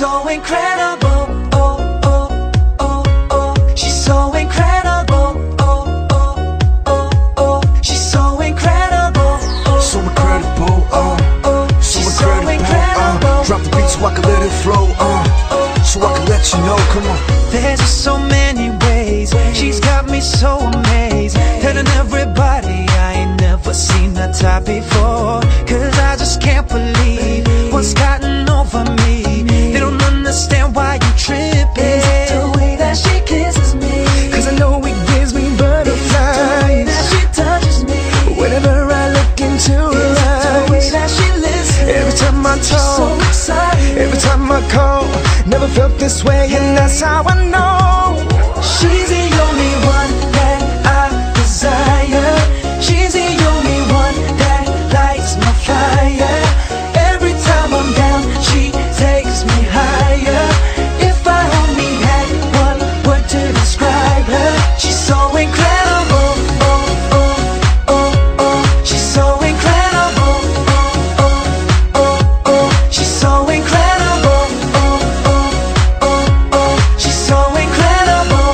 so incredible. Oh, oh, oh, oh. She's so incredible. Oh, oh, oh, oh. She's so incredible. So incredible. She's so incredible. Drop the beat so I can let it flow. So I can let you know. Come on. There's just so many ways she's got me so amazed. Telling everybody I ain't never seen her type before. Cause I just can't believe what's gotten over me. They don't understand why you tripping. Is it the way that she kisses me? Cause I know it gives me butterflies. That she touches me whenever I look into her eyes. The way that she listens. Every time I talk, so excited. Every time I call, never felt this way, and that's how I know she's the only one that I desire. She's the only one that lights my fire. Every time I'm down, she takes me higher. If I only had one word to describe her, she's so incredible. Oh, oh, oh, oh. She's so incredible. Oh, oh, oh, oh. She's so incredible. Oh, oh, oh, oh. She's so incredible.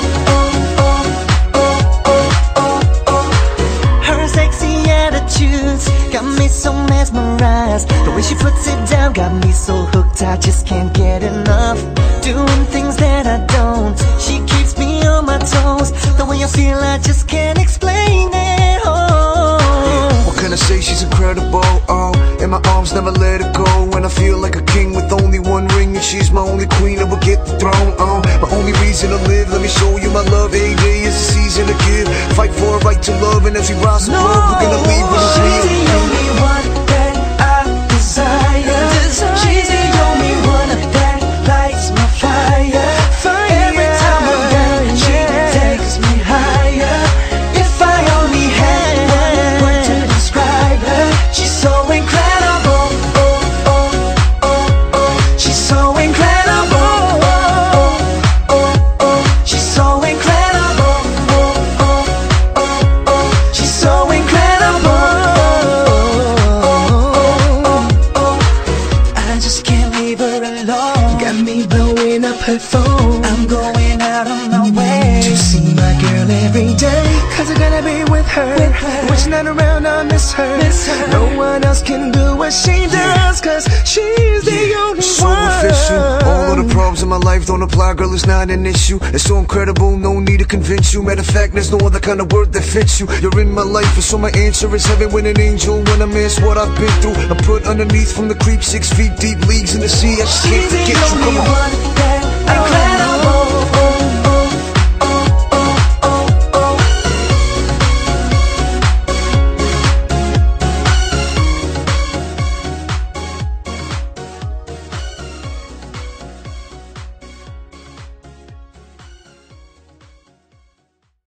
Her sexy attitudes got me so mesmerized. The way she puts it down got me so hooked, I just can't get enough. Doing things that I don't, she keeps me on my toes. The way I feel, I just can't explain it. Oh. What can I say? She's incredible. In my arms, never let her go. When I feel like a king with only one ring, and she's my only queen, I will get the throne. My only reason to live. Let me show you my love. Every day is a season to give. Fight for a right to love, and as we rise above, we're gonna leave with a She's the only one that I desire. She's the only one that lights my fire. Every time I'm down, she takes me higher. If I only had one word to describe her, she's so incredible. Oh, oh, oh, oh. She's so incredible. Oh, oh, oh. She's so incredible. Oh, oh, oh, oh. She's so incredible. I just can't leave her alone. Got me blowing up her phone. I'm going out on my way to see my girl every day. Cause I gotta be with her. When she's not around, I miss her. No one else can do what she does, cause she's the only so one. Official. All of the problems in my life don't apply, girl, it's not an issue. It's so incredible, no need to convince you. Matter of fact, there's no other kind of word that fits you. You're in my life, and so my answer is heaven with an angel. When I miss what I've been through, I'm put underneath from the creep, 6 feet deep, leagues in the sea. I just can't She's forget the you, only come on. one that